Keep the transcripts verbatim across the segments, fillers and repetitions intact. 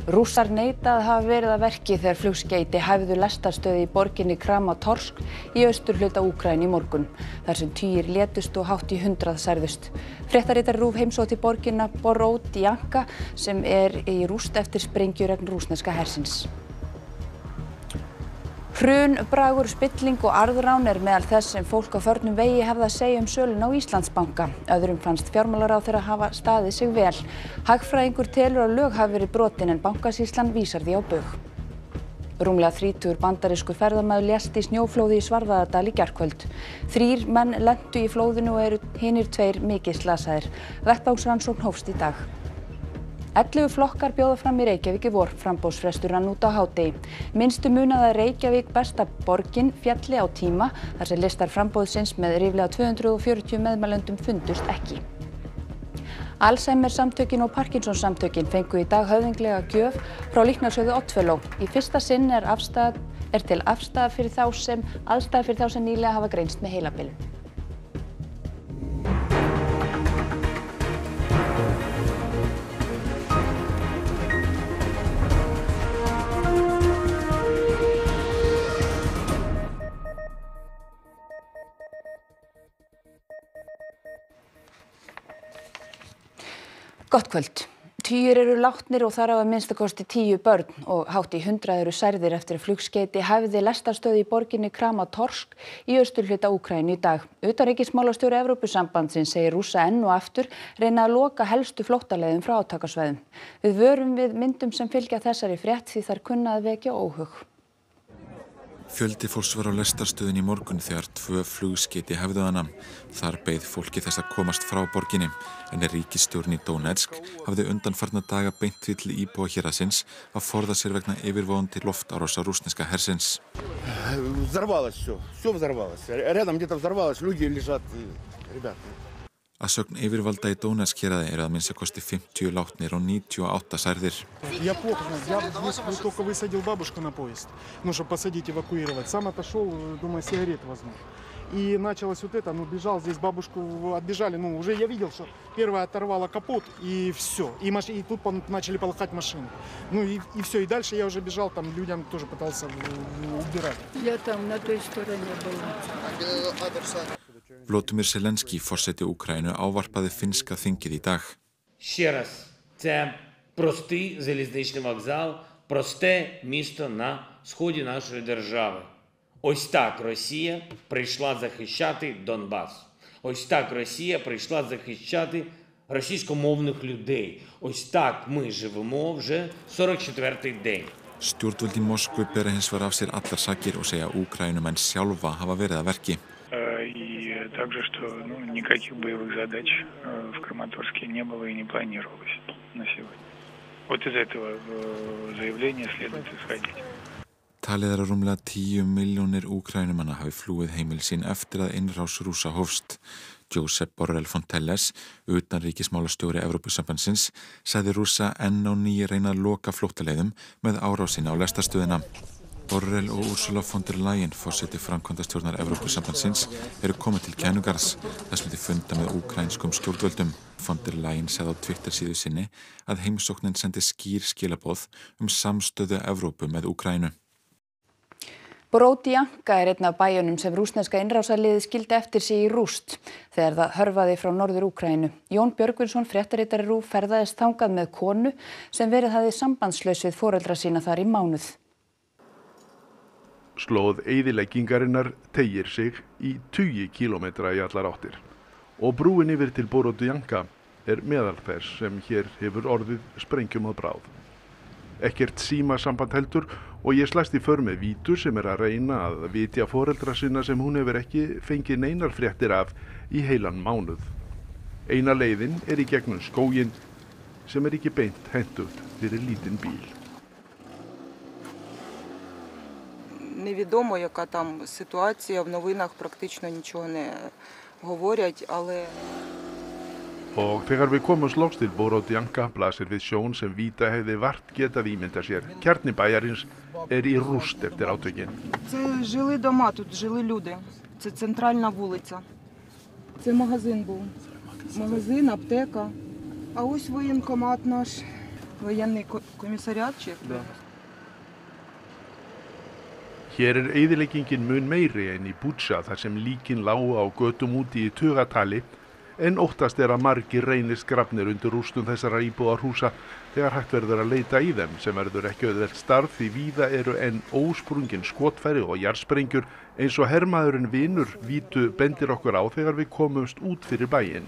Rússar neita að hafa verið að verki þegar flugskeyti hæfðu lestarstöð í borginni Kramatorsk í austurhluta Úkraínu í morgun, þar sem tugir létust og hátt í hundrað særðust. Fréttaritari RÚV heimsótti borgina Borodjanka sem er í rúst eftir sprengjuregn rússneska hersins. Hrun, bragur, spilling og arðrán er meðal þess sem fólk á förnum vegi hefði að segja um söluna á Íslandsbanka. Öðrum fannst fjármálaráðherra hafa staðið sig vel. Hagfræðingur telur að lög hafi verið brotin en Bankasýslan vísar því á bug. Rúmlega þrítugur bandarískur ferðamaður lést í snjóflóði í Svarfaðardal í gærkvöld. Þrír menn lentu í flóðinu og eru hinir tveir mikið slasaðir. Vettvangsrannsókn hófst í dag. ellefu flokkar bjóða fram í Reykjavík í vor, framboðsfrestur rann út á hádegi. Minnstu munað að Reykjavík besta borgin fjalli á tíma þar sem listar framboðsins með ríflega tvö hundruð og fjörutíu meðmælendum fundust ekki. Alzheimer samtökin og Parkinsons samtökin fengu í dag höfðinglega gjöf frá líknarsjóði Oddfellow. Í fyrsta sinn er, afstæð, er til afstæða fyrir þá sem aðstæða fyrir þá sem nýlega hafa greinst með heilabilun. Gott kvöld. Tugir eru látnir og þar af að minnsta kosti tíu börn og hátt í hundrað eru særðir eftir að flugskeyti hæfði lestarstöð í borginni Kramatorsk í austurhluta Úkraínu í dag. Utanríkismálastjóri Evrópusambandsins segir Rússa enn og aftur reyna að loka helstu flóttaleiðum frá átakasvæðum. Við vörum við myndum sem fylgja þessari frétt því þær kunna að vekja óhug. Fjöldi fólks var á lestarstöðinni í morgun þegar tvö flugskeyti hæfðu hana. Þar beið fólki þess að komast frá borginni, en ríkisstjórinn í Donetsk hafði undanfarna daga beint því til íbúa héraðsins að forða sér vegna yfirvofandi loftárása rússneska hersins. Взорвалось всё, всё взорвалось. Рядом где-то взорвалось, люди лежат, ребята. Að sögn yfirvalda í Donetsk héraði eru að minnsta kosti fimmtíu látnir og níutíu og átta særðir. Я плохо знаю, я только высадил бабушку на поезд, ну, чтобы посадить, эвакуировать. Сам отошел, думаю, сигарет возьму. И началось вот это, ну, бежал здесь, бабушку отбежали, ну, уже я видел, что первая оторвала капот, и все. И, маш... и тут начали полыхать машины. Ну, и, и все, и дальше я уже бежал, там людям тоже пытался убирать. Я там на той стороне была. Volodymyr Zelensky, forseti Úkraínu, ávarpaði finnska þingið í dag. Ще раз, це простий залізничний вокзал, просте місто на сході нашої держави. Ось так Росія прийшла захищати Донбас. Ось так Росія прийшла захищати російськомовних людей. Ось так ми живемо вже сорок четвертий день. Stjórnvöld í Moskvu bera hins vegar af sér allar sakir og segja Úkraínumenn sjálfa hafa verið að verki. И также, что ну, никаких боевых задач в Краматорске не было и не планировалось на сегодня. Вот из этого заявления следует исходить. Talið er að rúmlega tíu milljónir Úkraínumanna hafi flúið heimili sín eftir að innrás Rússa hófst. Josep Borrell Fontelles, utanríkismálastjóri Evrópusambandsins, sagði Rússa enn á ný reyna að loka flóttaleiðum með árásina á lestarstöðina. Borrell og Ursula von der Leyen, forseti framkvæmdastjórnar Evrópusambandsins, eru komið til Kænugarðs þar sem þau funda með úkraínskum stjórnvöldum. Von der Leyen sagði á Twitter-síðu sinni að heimsóknin sendi skýr skilaboð um samstöðu Evrópu með Úkraínu. Borodjanka er einn af bæjunum sem rússneska innrásarliðið skildi eftir sig í rúst þegar það hörfaði frá norður Úkraínu. Jón Björgvinsson, fréttaritari RÚV, ferðaðist þangað með konu sem verið hafði sambandslaus við foreldra sína þar í mánuð. Slóð eyðileggingarinnar teygir sig í tugi kílómetra í allar áttir og brúin yfir til Borodjanka er meðal þess sem hér hefur orðið sprengjum að bráð. Ekkert símasamband heldur og ég slæst í för með Vítu sem er að reyna að vitja foreldra sinna sem hún hefur ekki fengið neinar fréttir af í heilan mánuð. Eina leiðin er í gegnum skóginn sem er ekki beint hentugt fyrir lítinn bíl. Невідомо, яка там ситуація, в новинах практично нічого не говорять, але... Og þegar við komumst loks til Borodjanka blasir við sjón sem Víta hefði vart getað ímynda sér. Kjarni bæjarins er í rúst eftir átökin. Це жили дома, тут жили люди. Це центральна вулиця. Це магазин був. Магазин, аптека. А ось воєнкомат наш. Воєнний комиссариат чи? Да. Hér er eyðileggingin mun meiri en í Bútsja þar sem líkin lágu á götum úti í tugatali en óttast er að margir reynist grafnir undir rústum þessara íbúðarhúsa þegar hægt verður að leita í þeim sem verður ekki auðvelt starf því víða eru enn ósprungin skotfæri og jarðsprengjur eins og hermaðurinn vinur Vítu bendir okkur á þegar við komumst út fyrir bæinn.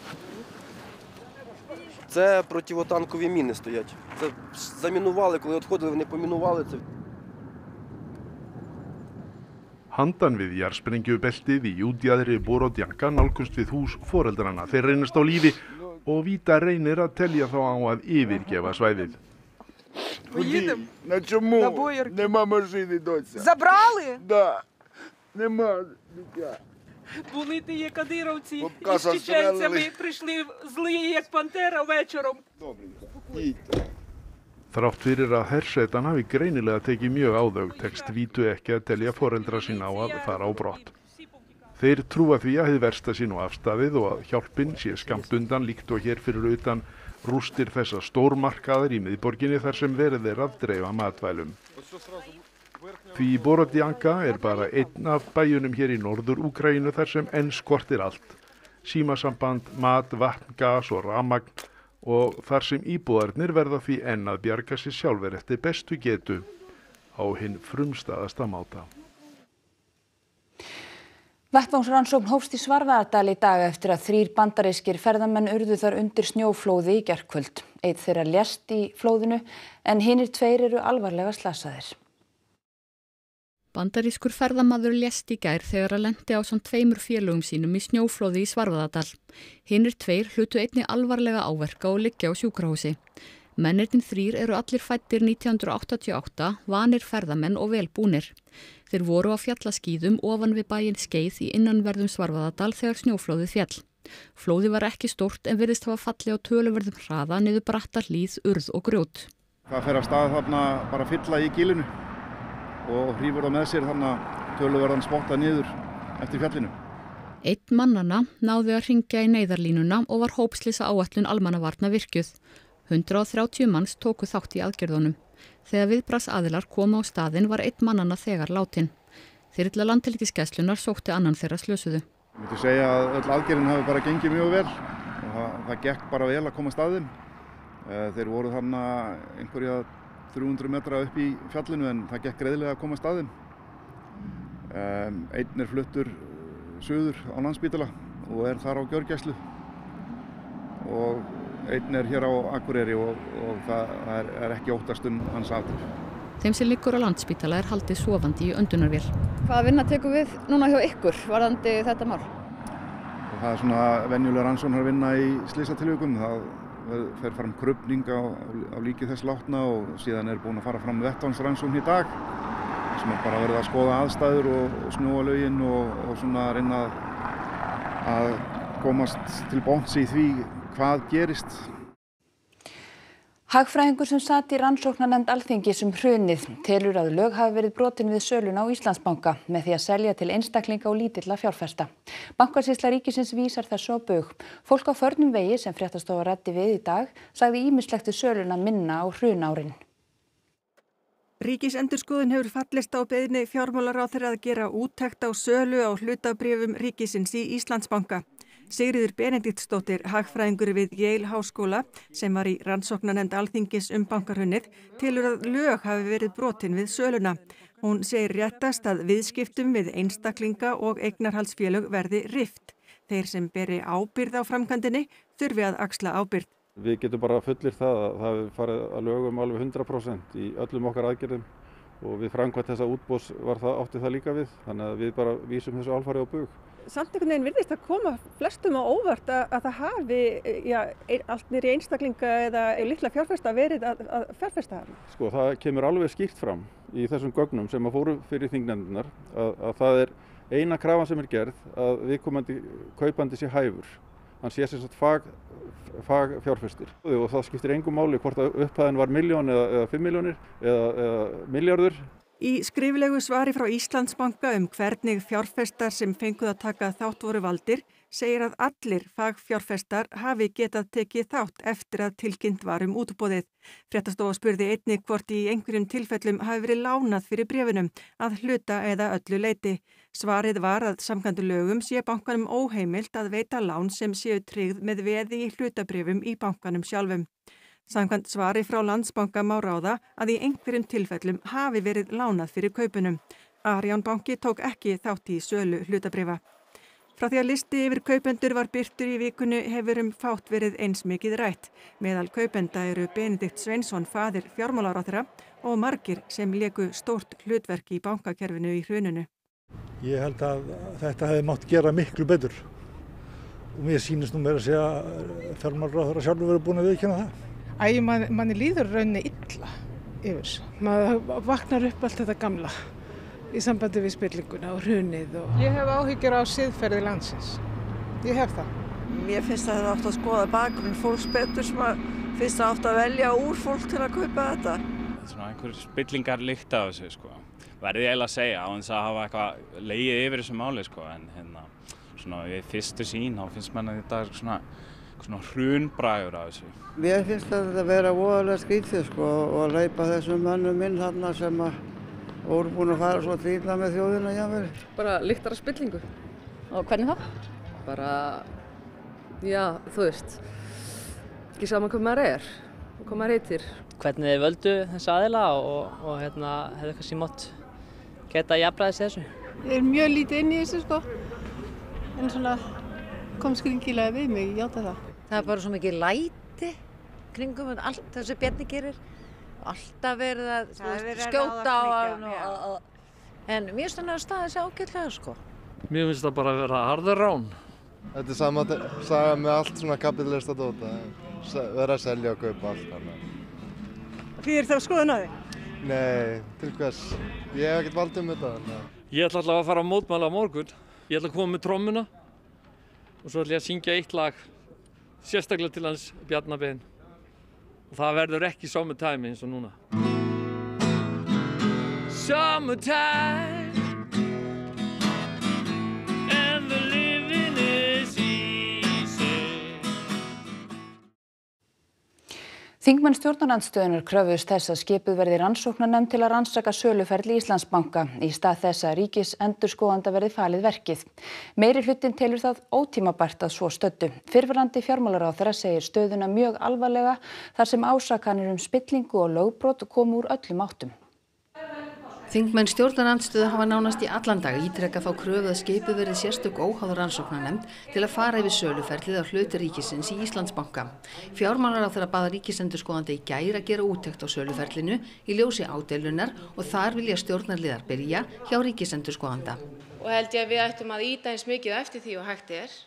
Це противотанкові міни стоять. Це замінували, коли відходили, вони помінували це. Handan við jarðsprengjubeltið í útjaðri Borodjanka nálgumst við hús foreldranna. Þeir reynast á lífi og Víta reynir að telja þá á að yfirgefa svæðið. Поїдемо? На чому? На Боярки. Нема машини, доця. Забрали? Да. Нема, дитя. Були ті є кадировці Бабка із чеченцями, застрелили. прийшли злі, як пантера вечором. Добренько. Їдьте. Þrátt fyrir að hersetan hafi greinilega tekið mjög á þau, tekst Vítu ekki að telja foreldra sína á að fara á brott. Þeir trúa því að hið versta sé nú afstaðið og að hjálpin sé skammt undan líkt og hér fyrir utan rústir þessa stórmarkaðar í miðborginni þar sem verið er að dreifa matvælum. Því Borodjanka er bara einn af bæjunum hér í norður Úkraínu þar sem enn skortir allt. Símasamband, mat, vatn, gas og rafmagn og þar sem íbúarnir verða því enn að bjarga sér sjálfur eftir bestu getu á hinn frumstæðasta máta. Vettvangsrannsókn hófst í Svarfaðardal í dag eftir að þrír bandarískir ferðamenn urðu þar undir snjóflóði í gærkvöld. Einn þeirra lést í flóðinu en hinir tveir eru alvarlega slasaðir. Bandarískur ferðamaður lést í gær þegar að lenti á samt tveimur félögum sínum í snjóflóði í Svarfaðardal. Hinir tveir hlutu einnig alvarlega áverka og liggja á sjúkrahúsi. Mennirnir þrír eru allir fæddir nítján hundruð áttatíu og átta, vanir ferðamenn og vel búnir. Þeir voru á fjallaskíðum ofan við bæinn Skeið í innanverðum Svarfaðardal þegar snjóflóðið féll. Flóðið var ekki stórt en virðist hafa fallið á töluverðum hraða niður bratta hlíð, urð og grjót. Það fer af stað þarna bara fylla í gílinu og hrífur það með sér þannig töluverðan spotta niður eftir fjallinu. Einn mannanna náði að hringja í neyðarlínuna og var hópslýsa áætlun almannavarna virkjuð. hundrað og þrjátíu manns tóku þátt í aðgerðunum. Þegar viðbragðsaðilar komu á staðinn var einn mannanna þegar látin. Þyrla Landhelgisgæslunnar sótti annan þeirra slösuðu. Ég myndi segja að öll aðgerðin hafi bara gengið mjög vel og það, það gekk bara vel að koma staðinn. Þeir voru þannig einhverja þrjú hundruð metra upp í fjallinu en það gekk greiðlega að koma staðinn. Einn er fluttur suður á Landspítala og er þar á gjörgæslu og einn er hér á Akureyri og, og það er, er ekki óttast um hans afdrif. Þeim sem liggur á Landspítala er haldið sofandi í öndunarvél. Hvaða vinna tekur við núna hjá ykkur varðandi þetta mál? Og það er svona venjulega rannsóknarvinna í slysatilvikum. Það fer fram krufning á, á líki þess látna og síðan er búin að fara fram vettvangsrannsókn í dag sem er bara verið að skoða aðstæður og, og snjóalögin og, og svona reyna að komast til botns í því hvað gerist. Hagfræðingur sem sat í rannsóknarnefnd Alþingis um hrunið telur að lög hafi verið brotin við söluna á Íslandsbanka með því að selja til einstaklinga og lítilla fjárfesta. Bankasýsla ríkisins vísar þessu á bug. Fólk á förnum vegi sem fréttastofa ræddi við í dag sagði ýmislegt við söluna minna á hrunárin. Ríkisendurskoðun hefur fallist á beiðni fjármálaráðherra að gera úttekt á sölu á hlutabréfum ríkisins í Íslandsbanka. Sigríður Benediktsdóttir, hagfræðingur við Yale Háskóla, sem var í rannsóknarnefnd Alþingis um bankahrunið, telur að lög hafi verið brotin við söluna. Hún segir réttast að viðskiptum við einstaklinga og eignarhaldsfélög verði rift. Þeir sem beri ábyrgð á framkvæmdinni þurfi að axla ábyrgð. Við getum bara fullir það að það hefur farið að lögum alveg hundrað prósent í öllum okkar aðgerðum og við framkvæmt þessa útboðs var það átti það líka við, þannig að við bara vísum þessu alfarið á bug. Samt einhvern veginn virðist að koma flestum á óvart að, að það hafi já, allt niður í einstaklinga eða litla fjárfesta verið að, að fjárfesta þarna. Sko það kemur alveg skýrt fram í þessum gögnum sem að fóru fyrir þingnefndirnar að, að það er eina krafan sem er gerð að viðkomandi kaupandi sé hæfur. Hann sé sem sagt fag, fag fjárfestir og það skiptir engu máli hvort að upphæðin var milljón eða, eða fimm milljónir eða, eða milljarður. Í skriflegu svari frá Íslandsbanka um hvernig fjárfestar sem fenguð að taka þátt voru valdir segir að allir fagfjárfestar hafi getað tekið þátt eftir að tilkynnt var um útboðið. Fréttastofa spurði einnig hvort í einhverjum tilfellum hafi verið lánað fyrir bréfunum að hluta eða öllu leyti. Svarið var að samkvæmt lögum sé bankanum óheimilt að veita lán sem séu tryggð með veði í hlutabréfum í bankanum sjálfum. Samkvæmt svari frá Landsbanka má ráða að í einhverjum tilfellum hafi verið lánað fyrir kaupunum. Arion banki tók ekki þátt í sölu hlutabréfa. Frá því að listi yfir kaupendur var birtur í vikunni hefur um fátt verið eins mikið rætt. Meðal kaupenda eru Benedikt Sveinsson, faðir fjármálaráðherra, og margir sem léku stórt hlutverk í bankakerfinu í hruninu. Ég held að þetta hefði mátt gera miklu betur. Og mér sýnist nú meira að segja fjármálaráðherra sjálfur verið búin að viðurkenna það. Æ, man, manni líður rauninni illa yfir þessu. Maður vaknar upp allt þetta gamla í sambandi við spillinguna og hrunið. Og... Ég hef áhyggjur á siðferði landsins. Ég hef það. Mér finnst að það átt að skoða bakgrunn fólks betur sem að finnst að átt að velja úr fólk til að kaupa þetta. Það er svona einhver spillingar lykt af þessu, sko. Verði ég eiginlega að segja, á þess að hafa eitthvað legið yfir þessu máli, sko. En hérna, svona við fyrstu sín, þá finnst mann að þetta er svona svona hrunbragur af þessu. Mér finnst þetta að vera voðalega skrítið sko og að hleypa þessum mönnum inn þarna sem að voru búin að fara svo illa með þjóðina jafnvel. Bara lyktar af spillingu. Og hvernig það? Bara, já, þú veist, ekki sama hvað maður er og hvað maður heitir. Hvernig þið völdu þessu aðila og, og hérna hefðu kannski mátt geta jafnræðis þessu. Ég er mjög lítið inn í þessu sko, en svona kom skringilega við mig, ég játa það. Það er bara svo mikið læti kringum allt það sem Bjarni gerir. Alltaf verið að veist, skjóta á hann. Og, og, en mér finnst hann að staðið sér ágætlega sko. Mér finnst það bara að vera harður rán. Þetta er sama saga með allt svona kapitalista dóta. Vera að selja og kaupa allt. Þýðir það að skoða náði? Nei, til hvers? Ég hef ekkert vald um þetta. Þannig. Ég ætla alltaf að fara að mótmæla á morgun. Ég ætla að koma með trommuna og svo ætla ég að syngja eitt lag sérstaklega til hans Bjarnabein. Og það verður ekki Summertime eins og núna. Summertime and the living is easy. Þingmenn stjórnarandstöðunnar kröfuðust þess að skipuð verði rannsóknarnefnd til að rannsaka söluferli Íslandsbanka í stað þess að ríkisendurskoðanda verði falið verkið. Meiri hlutinn telur það ótímabært að svo stöddu. Fyrrverandi fjármálaráðherra segir stöðuna mjög alvarlega þar sem ásakanir um spillingu og lögbrot komu úr öllum áttum. Þingmenn stjórnarandstöðu hafa nánast í allan dag ítrekað þá kröfu að skipuð verði sérstök óháð rannsóknarnefnd til að fara yfir söluferlið á hluti ríkisins í Íslandsbanka. Fjármálaráðherra bað ríkisendurskoðanda í gær að gera úttekt á söluferlinu í ljósi ádeilunar og þar vilja stjórnarliðar byrja hjá ríkisendurskoðanda. Og held ég að við ættum að ýta eins mikið eftir því og hægt er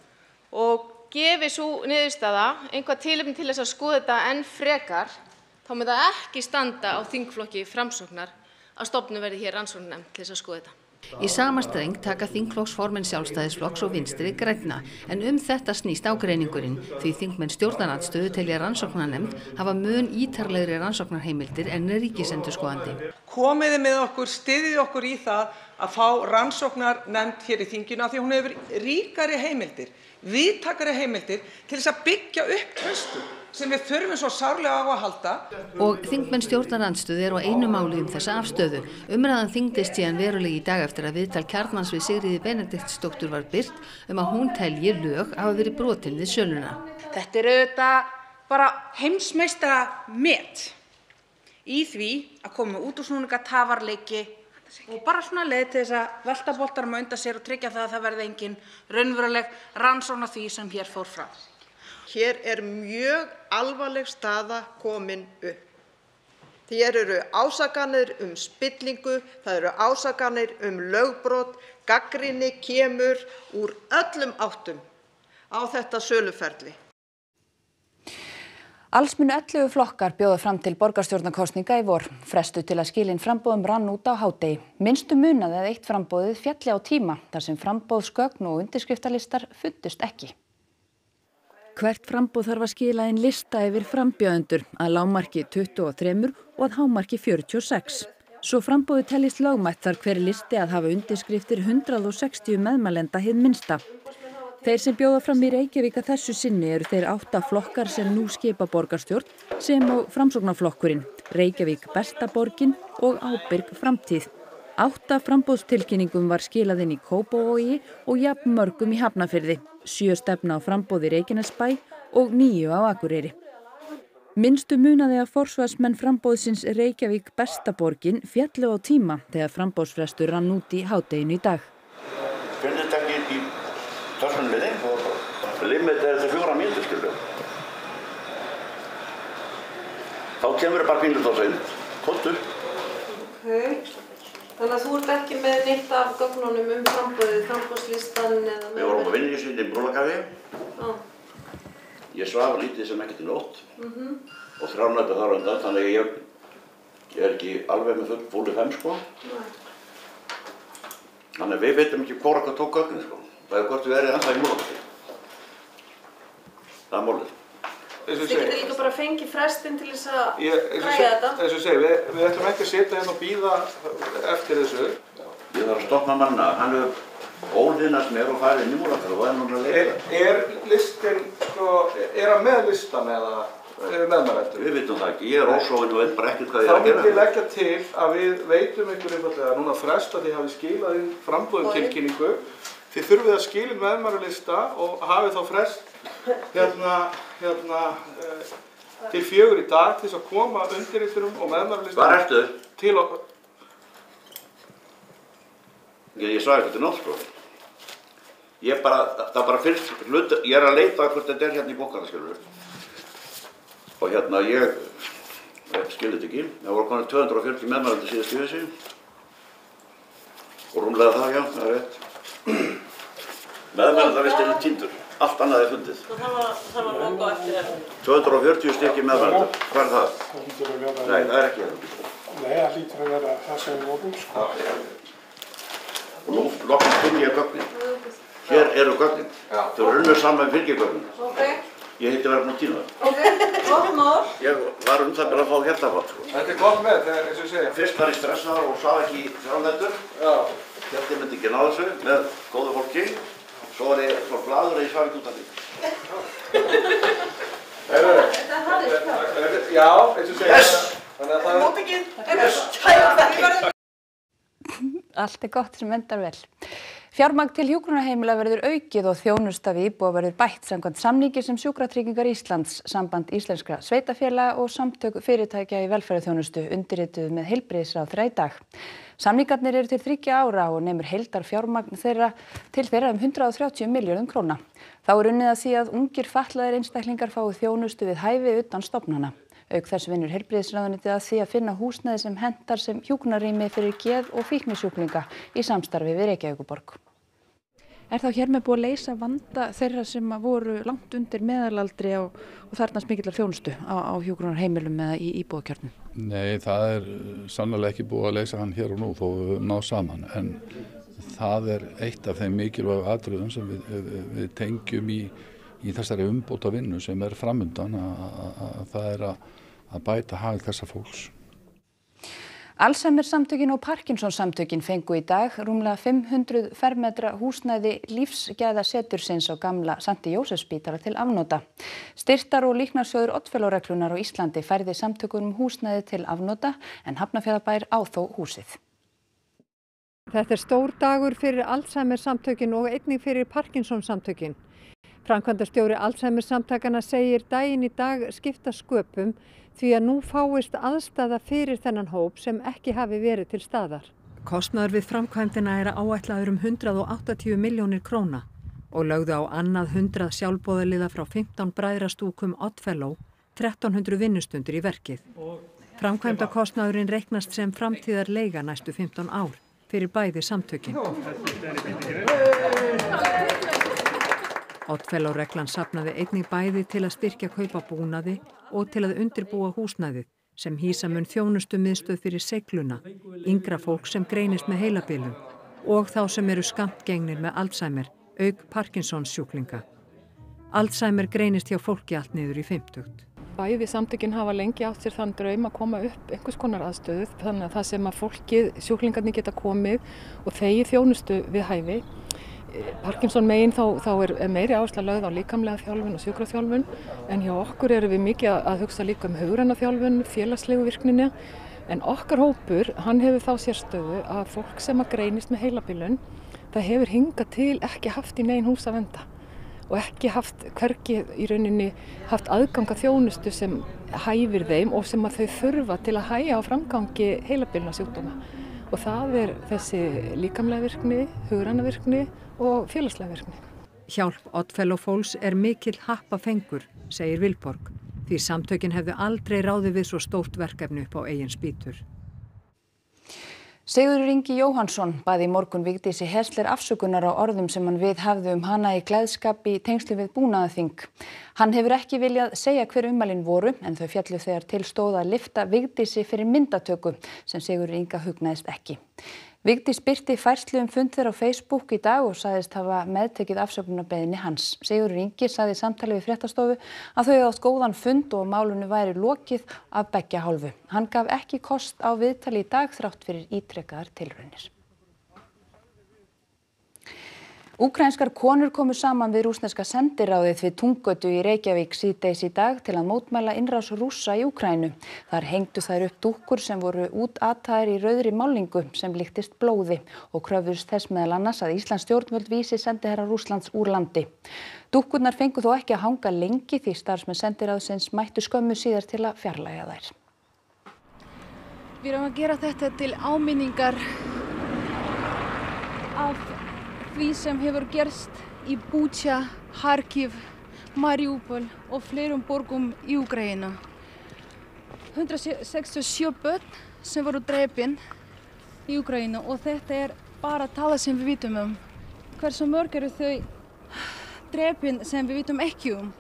og gefi svo niðurstaða einhvað tilefni til þess að skoða þetta enn frekar, þá mun það ekki standa á þingflokki Framsóknar að stofnuð verði hér rannsóknarnefnd til þess að skoða þetta. Í sama streng taka þingflokksformenn Sjálfstæðisflokks og Vinstri grænna, en um þetta snýst ágreiningurinn því þingmenn stjórnarandstöðu telja rannsóknarnefnd hafa mun ítarlegri rannsóknarheimildir en ríkisendurskoðandi. Komiði með okkur, styðið okkur í það að fá rannsóknarnefnd hér í þinginu af því hún hefur ríkari heimildir, víðtækari heimildir til þess að byggja upp traustu sem við þurfum svo sárlega á að halda. Og þingmenn stjórnarandstöðu eru á einu máli um þessa afstöðu. Umræðan þyngdist síðan verulega í dag eftir að viðtal Kjarnans við Sigríði Benediktsdóttur var birt um að hún telji lög hafa verið brotin við söluna. Þetta er auðvitað bara heimsmeistaramet í því að koma út úr svona tafarleiki og bara svona leið til þess að velta boltanum á undan sér og tryggja það að það verði engin raunveruleg rannsókn á því sem hér fór fram. Hér er mjög alvarleg staða komin upp. Hér eru ásakanir um spillingu, það eru ásakanir um lögbrot, gagnrýni kemur úr öllum áttum á þetta söluferli. Alls munu ellefu flokkar bjóða fram til borgarstjórnarkosninga í vor. Frestu til að skilin framboðum rann út á hádegi. Minnstu munaði að eitt framboðið fjalli á tíma þar sem framboðsgögn og undirskriftalistar fundust ekki. Hvert framboð þarf að skila inn lista yfir frambjóðendur að lágmarki tuttugu og þrjú og að hámarki fjörutíu og sex. Svo framboðu teljist lögmætt þarf hver listi að hafa undirskriftir hundrað og sextíu meðmælenda hið minnsta. Þeir sem bjóða fram í Reykjavík að þessu sinni eru þeir átta flokkar sem nú skipa borgarstjórn sem og Framsóknarflokkurinn, Reykjavík besta borgin og Ábyrg framtíð. Átta framboðstilkynningum var skilað inn í Kópavogi og jafn mörgum í Hafnarfirði, sjö stefna á framboð í Reykjanesbæ og níu á Akureyri. Minnstu munaði að forsvarsmenn framboðsins Reykjavík besta borgin féllu á tíma þegar framboðsfrestur rann út í hádeginu í dag. Limit er þetta fjóra mínútur, skilur. Þá kemur það bara pínur þá seint. Komdu. Ok. Þannig að þú ert ekki með neitt af gögnunum um framboðið, framboðslistan eða með... Við vorum á vinnu í sinni í Brúlakafi. Já. Ég svaf lítið sem ekkert í nótt. Mhm. Og þrjárnættu þar undan, þannig að ég, ég er ekki alveg með full fúli fem, sko. Nei. Þannig að við veitum ekki hvora hvað tók gögnin, sko. Það er hvort við erum ennþá í Múlakafi. Það er málið. Þið getur líka bara fengið frestinn til þess að græja þetta. Eins og segi, við, við ætlum ekki að sitja hérna og bíða eftir þessu. Ég þarf að stoppa manna, hann hefur óðinnast mér og farið inn í Múlakafi og er núna að leika. Er, er listin, sko, er hann með listan eða er meðmælendur? Við vitum það ekki, ég er ósofinn og veit bara ekkert hvað ég er að gera. Þá myndi ég leggja til að við veitum einhver einfallega núna frest að þið hafi skilað inn framboðum tilkynningu. Þið þurfið að skila inn meðmælalista og hafið þá frest hérna, hérna uh, til fjögur í dag til þess að koma undirriturum og meðmælalista. Hvar ertu? Til okkur. Ég, ég sagði þetta til nótt, sko. Ég bara, það bara fyrst hlut, ég er að leita hvort þetta er hérna í bókana, skilur. Og hérna ég, ég skilði þetta ekki. Það voru konar tvö hundruð og fjörutíu meðmælendur síðast í þessi. Og rúmlega það, já, það er rétt. Meðmælendur vist er týndur. Allt annað er fundið. Það var, það var logo eftir þetta. tvö hundruð og fjörutíu stykki meðmælendur. Hvað er það? Nei, það er ekki það. Nei, það lítur að vera það sem við vorum, sko. Og nú loksins finn ég gögnin. Hér eru gögnin. Þau eru unnur saman með fylgjagögnin. Ok. Ég heiti verið að týna það. Ok, gott mál. Ég var um það að fá hjartafall, sko. Þetta er gott með, þegar, eins og ég segi. Fyrst var ég stressaður og sá ekki þrjárnættur. Já. Hjartið myndi ekki ná þessu með góðu fólki. Svo var ég svo glaður að ég svar ekki út af því. Þetta hafðist þá. Já, eins og segja. Yes! Þannig að það er mótingið. Yes! Allt er gott sem endar vel. Fjármagn til hjúkrunarheimila verður aukið og þjónusta við íbúa verður bætt samkvæmt samningi sem Sjúkratryggingar Íslands, Samband íslenskra sveitarfélaga og samtök fyrirtækja í velferðarþjónustu undirrituðu með heilbrigðisráðherra í dag. Samningarnir eru til þriggja ára og nemur heildarfjármagn þeirra til þeirra um hundrað og þrjátíu milljörðum króna. Þá er unnið að því að ungir fatlaðir einstaklingar fái þjónustu við hæfi utan stofnana. Auk þess vinnur heilbrigðisráðuneytið að því að finna húsnæði sem hentar sem hjúkrunarrými fyrir geð- og fíknisjúklinga í samstarfi við Reykjavíkurborg. Er þá hér með búið að leysa vanda þeirra sem voru langt undir meðalaldri og, og þarnast mikillar þjónustu á, á hjúkrunarheimilum eða í íbúðakjörnum? Nei, það er sannlega ekki búið að leysa hann hér og nú þó við höfum náð saman, en það er eitt af þeim mikilvægu atriðum sem við, við, við tengjum í, í þessari umbóta vinnu sem er framundan að það er að, að bæta hag þessa fólks. Alzheimer samtökin og Parkinsons samtökin fengu í dag rúmlega fimm hundruð fermetra húsnæði lífsgæðasetursins á gamla Sankti Jósefsspítala til afnota. Styrktar- og líknarsjóður Oddfellow-reglunnar á Íslandi færði samtökunum húsnæði til afnota en Hafnarfjarðarbær á þó húsið. Þetta er stór dagur fyrir Alzheimer samtökin og einnig fyrir Parkinsons samtökin. Framkvæmdastjóri Alzheimer samtakana segir daginn í dag skipta sköpum því að nú fáist aðstaða fyrir þennan hóp sem ekki hafi verið til staðar. Kostnaður við framkvæmdina er áætlaður um hundrað og áttatíu milljónir króna og lögðu á annað hundrað sjálfboðaliða frá fimmtán bræðrastúkum Oddfellow þrettán hundruð vinnustundir í verkið. Framkvæmdakostnaðurinn reiknast sem framtíðar leiga næstu fimmtán ár fyrir bæði samtökin. Oddfellow-reglan safnaði einnig bæði til að styrkja kaupa búnaði og til að undirbúa húsnæðið sem hýsa mun þjónustumiðstöð fyrir seigluna, yngra fólk sem greinist með heilabilun og þá sem eru skammt gengnir með Alzheimer, auk Parkinsons sjúklinga. Alzheimer greinist hjá fólki allt niður í fimmtugt. Bæði samtökin hafa lengi átt sér þann draum að koma upp einhvers konar aðstöðu þannig að það sem að fólkið, sjúklingarnir geta komið og þegið þjónustu við hæfi. Parkinson megin þá, þá er, er meiri áhersla lögð á líkamlega þjálfun og sjúkraþjálfun en hjá okkur erum við mikið að, að hugsa líka um hugræna þjálfun, félagslegu virknina en okkar hópur, hann hefur þá sérstöðu að fólk sem að greinist með heilabilun það hefur hingað til ekki haft í negin hús að venda og ekki haft hvergi í rauninni haft aðgang að þjónustu sem hæfir þeim og sem að þau þurfa til að hægja á framgangi heilabilunasjúkdóma og það er þessi líkamlega virkni, hugræna virkni og félagslega virkni. Hjálp Oddfellow fólks er mikill happafengur, segir Vilborg, því samtökin hefðu aldrei ráðið við svo stórt verkefni upp á eigin spýtur. Sigurður Ingi Jóhannsson bað í morgun Vigdísi Häsler afsökunar á orðum sem hann viðhafði um hana í gleðskap í tengsli við búnaðarþing. Hann hefur ekki viljað segja hver ummælin voru en þau fjallu þegar til stóð að lyfta Vigdísi fyrir myndatöku sem Sigurður Inga hugnaðist ekki. Vigdís birti færslu um fund þeirra á Facebook í dag og sagðist hafa meðtekið afsökunarbeiðni hans. Sigurður Ingi sagði í samtali við fréttastofu að þau hefðu átt góðan fund og málinu væri lokið af beggja hálfu. Hann gaf ekki kost á viðtali í dag þrátt fyrir ítrekaðar tilraunir. Úkraínskar konur komu saman við rússneska sendiráðið við Tunngötu í Reykjavík síðdegis í dag til að mótmæla innrás Rússa í Úkraínu. Þar hengdu þær upp dúkkur sem voru útataðir í rauðri málningu sem líktist blóði og kröfðust þess meðal annars að Íslands stjórnvöld vísi sendiherra Rússlands úr landi. Dúkkurnar fengu þó ekki að hanga lengi því starfsmenn sendiráðsins mættu skömmu síðar til að fjarlægja þær. Við erum að gera þetta til áminningar af því sem hefur gerst í Bútsja, Kharkiv, Mariupol og fleirum borgum í Úkraínu. hundrað sextíu og sjö börn sem voru drepin í Úkraínu og þetta er bara tala sem við vitum um. Hversu mörg eru þau drepin sem við vitum ekki um?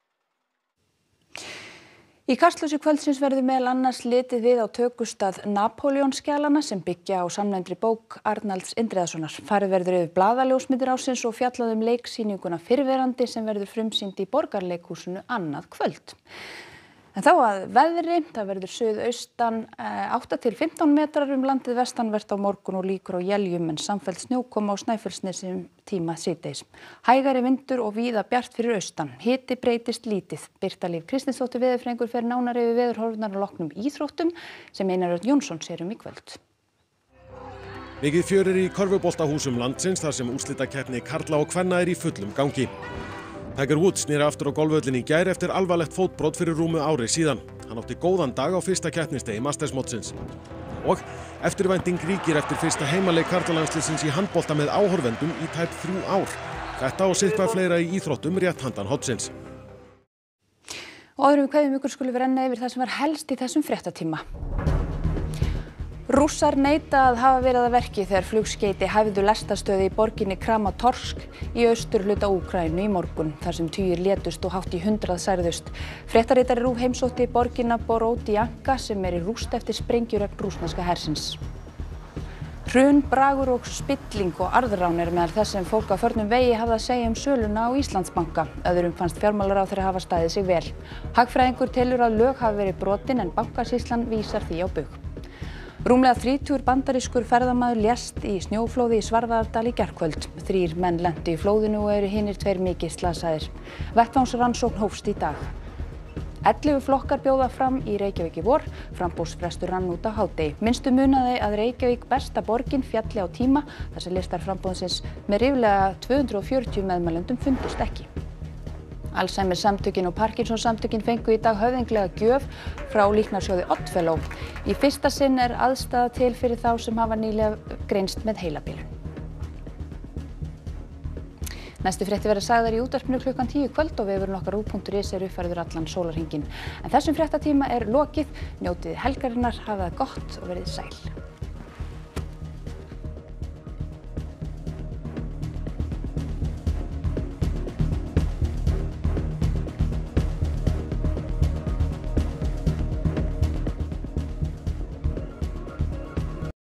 Í Kastljósi kvöldsins verður meðal annars litið við á tökustað Napóleonskjalanna sem byggja á samnefndri bók Arnalds Indriðasonar. Farið verður yfir blaðaljósmyndir ársins og fjallað um leiksýninguna Fyrrverandi sem verður frumsýnd í Borgarleikhúsinu annað kvöld. En þá að veðri, það verður suðaustan átta til fimmtán metrar um landið vestanvert á morgun og líkur á éljum en samfelld snjókoma á Snæfellsnesi um tíma síðdegis. Hægari vindur og víða bjart fyrir austan. Hiti breytist lítið. Birta Líf Kristinsdóttir veðurfræðingur fer nánar yfir veðurhorfurnar og loknum íþróttum sem Einar Örn Jónsson sér um í kvöld. Mikið fjör er í körfuboltahúsum landsins þar sem úrslitakeppni karla og kvenna er í fullum gangi. Tiger Woods sneri aftur á golfvöllinn í gær eftir alvarlegt fótbrot fyrir rúmu ári síðan. Hann átti góðan dag á fyrsta keppnisdegi Masters-mótsins. Og eftirvænting ríkir eftir fyrsta heimaleik karlalandsliðsins í handbolta með áhorfendum í tæp þrjú ár. Þetta og sitthvað fleira í íþróttum rétt handan hornsins. Og áður en við kveðjum ykkur skulum við renna yfir það sem var helst í þessum fréttatíma. Rússar neita að hafa verið að verki þegar flugskeyti hæfðu lestarstöði í borginni Kramatorsk í austurhluta Úkraínu í morgun, þar sem tugir létust og hátt í hundrað særðust. Fréttaritari RÚV heimsótti borgina Borodjanka sem er í rúst eftir sprengjuregn rússneska hersins. Hrun, bragur og spilling og arðrán er meðal þess sem fólk á förnum vegi hafði að segja um söluna á Íslandsbanka. Öðrum fannst fjármálaráðherra hafa staðið sig vel. Hagfræðingur telur að lög hafi verið brotin en bankasýslan vísar því á bug. Rúmlega þrítugur bandarískur ferðamaður lést í snjóflóði í Svarfaðardal í gærkvöld. Þrír menn lentu í flóðinu og eru hinir tveir mikið slasaðir. Vettvangsrannsókn hófst í dag. ellefu flokkar bjóða fram í Reykjavík í vor. Framboðsfrestur rann út á hádegi. Minnstu munaði að Reykjavík besta borgin fjalli á tíma þar sem listar framboðsins með ríflega tvö hundruð og fjörutíu meðmælendum fundust ekki. Alzheimer samtökin og Parkinson samtökin fengu í dag höfðinglega gjöf frá líknarsjóði Oddfellow. Í fyrsta sinn er aðstaða til fyrir þá sem hafa nýlega greinst með heilabilun. Næstu fréttir verða sagðar í útvarpinu klukkan tíu kvöld og vefurinn okkar rúv punktur is er uppfærður allan sólarhringinn. En þessum fréttatíma er lokið. Njótið helgarinnar, hafið það gott og verið sæl.